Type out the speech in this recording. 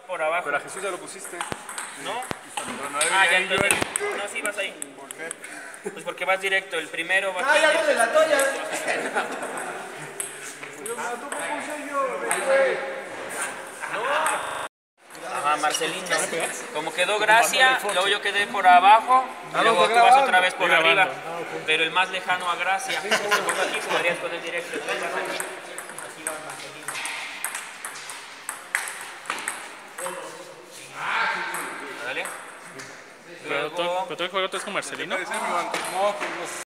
Por abajo. Pero a Jesús ya lo pusiste. ¿No? Pero no Ah, ya ahí, entonces. Joel. No, sí vas ahí. ¿Por qué? Pues porque vas directo. El primero va Ah, aquí. ya con la toalla. Ajá, Marcelino. Como quedó Gracia, luego yo quedé por abajo y luego tú vas otra vez por arriba. Pero el más lejano a Gracia. Si te pongo aquí, podrías poner directo. Entonces vas aquí. Así va Marcelino. Dale. Pero tú el juego es con Marcelino. No, pues